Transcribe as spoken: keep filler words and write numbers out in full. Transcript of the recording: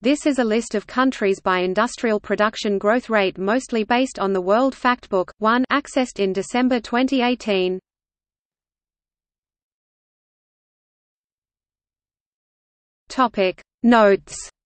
This is a list of countries by industrial production growth rate mostly based on the World Factbook. one accessed in December twenty eighteen. Topic Notes.